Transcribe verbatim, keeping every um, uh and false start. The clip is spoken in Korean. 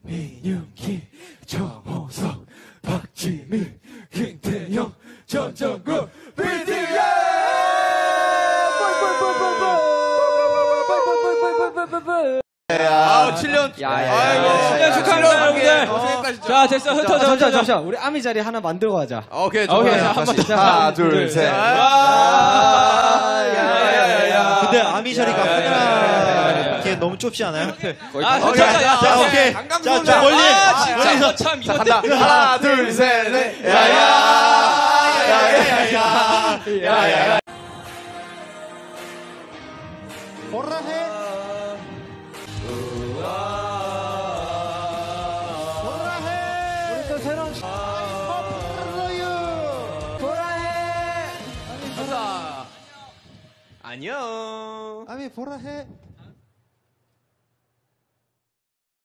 민윤기, 정호석, 박지민, 김태형, 전정국, 비티에스! 아, 칠 년. 아이고, 칠 년 축하합니다, 여러분들. 자, 됐어. 흩어져, 잠시만, 잠시만. 우리 아미 자리 하나 만들고 가자. 오케이, 오케이. 한번 하나, 둘, 셋. 근데 아미 자리가 하나 걔 너무 좁지 않아요? 아, 오케이. 자, 자, 오케이. 자, 자, 멀리. 멀리서 참, 자, 이거 간다. 하나, 둘, 셋, 넷. 야야. 야야야야. 야야야. 뭐라 해? 뭐라 해? 우리 또 새로운 뭐라 해? 안녕. 아미 뭐라 해?